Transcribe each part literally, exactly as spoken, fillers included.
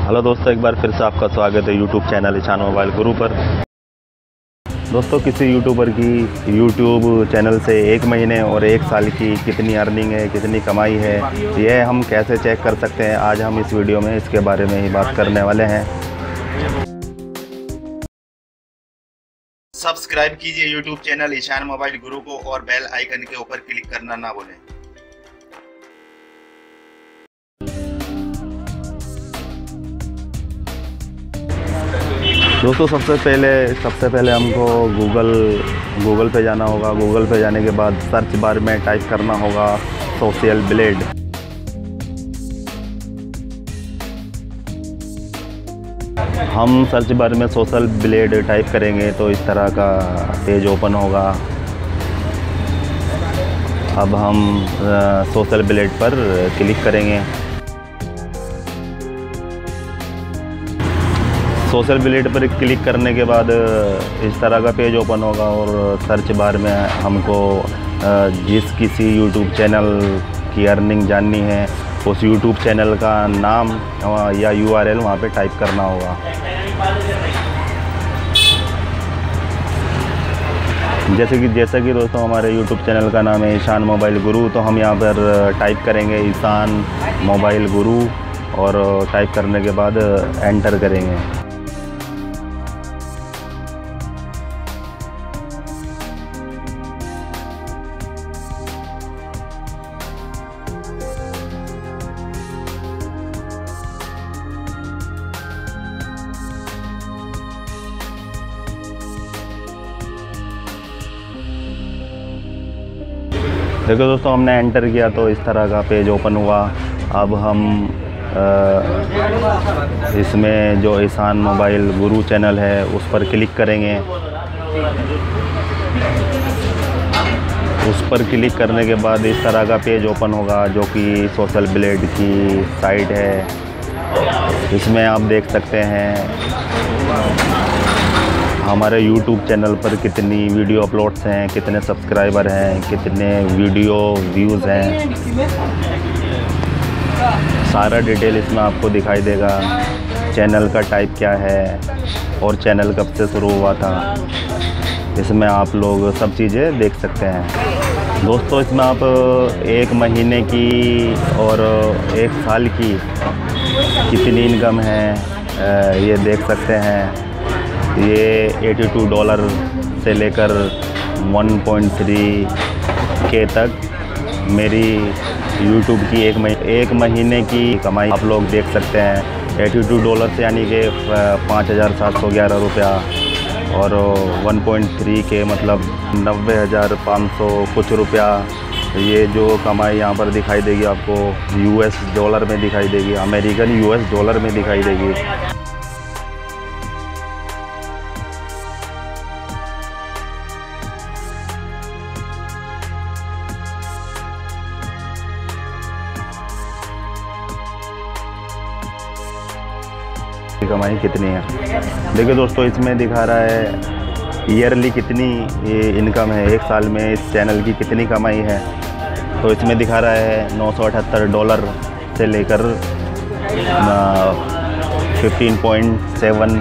Hello दोस्तों, एक बार फिर से आपका स्वागत है यूट्यूब चैनल ईशान मोबाइल गुरु पर। दोस्तों, किसी यूट्यूबर की यूट्यूब चैनल से एक महीने और एक साल की कितनी अर्निंग है, कितनी कमाई है, यह हम कैसे चेक कर सकते हैं, आज हम इस वीडियो में इसके बारे में ही बात करने वाले हैं। सब्सक्राइब कीजिए यूट्यूब चैनल ईशान मोबाइल गुरु को और बेल आइकन के ऊपर क्लिक करना ना भूलें। दोस्तों, सबसे पहले सबसे पहले हमको गूगल गूगल पे जाना होगा। गूगल पे जाने के बाद सर्च बार में टाइप करना होगा सोशल ब्लेड। हम सर्च बार में सोशल ब्लेड टाइप करेंगे तो इस तरह का पेज ओपन होगा। अब हम सोशल ब्लेड पर क्लिक करेंगे। सोशल ब्लेड पर क्लिक करने के बाद इस तरह का पेज ओपन होगा और सर्च बार में हमको जिस किसी यूट्यूब चैनल की अर्निंग जाननी है उस यूट्यूब चैनल का नाम या यू आर एल वहाँ पे टाइप करना होगा। जैसे कि जैसा कि दोस्तों हमारे यूट्यूब चैनल का नाम है ईशान मोबाइल गुरु, तो हम यहाँ पर टाइप करेंगे ईशान मोबाइल गुरु और टाइप करने के बाद एंटर करेंगे। देखो दोस्तों, हमने एंटर किया तो इस तरह का पेज ओपन हुआ। अब हम आ, इसमें जो ईशान मोबाइल गुरु चैनल है उस पर क्लिक करेंगे। उस पर क्लिक करने के बाद इस तरह का पेज ओपन होगा जो कि सोशल ब्लेड की साइट है। इसमें आप देख सकते हैं हमारे यूट्यूब चैनल पर कितनी वीडियो अपलोड्स हैं, कितने सब्सक्राइबर हैं, कितने वीडियो व्यूज़ हैं, सारा डिटेल इसमें आपको दिखाई देगा। चैनल का टाइप क्या है और चैनल कब से शुरू हुआ था, इसमें आप लोग सब चीज़ें देख सकते हैं। दोस्तों, इसमें आप एक महीने की और एक साल की कितनी इनकम है ये देख सकते हैं। ये बयासी डॉलर से लेकर एक पॉइंट तीन के तक मेरी यूट्यूब की एक महीने एक महीने की कमाई आप लोग देख सकते हैं। बयासी डॉलर से यानी कि पाँच हज़ार सात सौ ग्यारह रुपया और एक पॉइंट तीन के मतलब नब्बे हज़ार पाँच सौ कुछ रुपया। ये जो कमाई यहाँ पर दिखाई देगी आपको यूएस डॉलर में दिखाई देगी, अमेरिकन यूएस डॉलर में दिखाई देगी। कमाई कितनी है देखिए दोस्तों, इसमें दिखा रहा है ईयरली कितनी इनकम है, एक साल में इस चैनल की कितनी कमाई है। तो इसमें दिखा रहा है नौ सौ अठहत्तर डॉलर से लेकर पंद्रह पॉइंट सेवन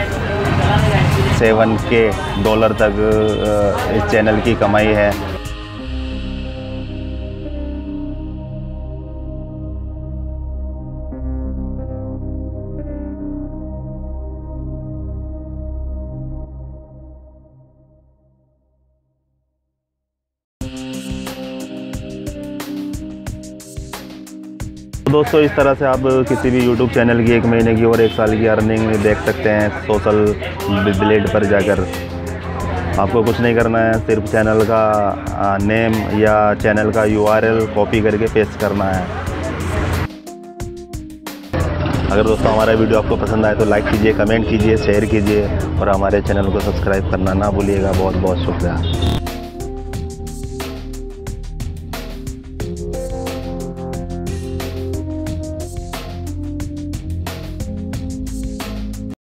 सेवन के डॉलर तक इस चैनल की कमाई है। दोस्तों, इस तरह से आप किसी भी यूट्यूब चैनल की एक महीने की और एक साल की अर्निंग देख सकते हैं सोशल ब्लेड पर जाकर। आपको कुछ नहीं करना है, सिर्फ चैनल का नेम या चैनल का यू आर एल कॉपी करके पेस्ट करना है। अगर दोस्तों हमारा वीडियो आपको पसंद आए तो लाइक कीजिए, कमेंट कीजिए, शेयर कीजिए और हमारे चैनल को सब्सक्राइब करना ना भूलिएगा। बहुत बहुत शुक्रिया।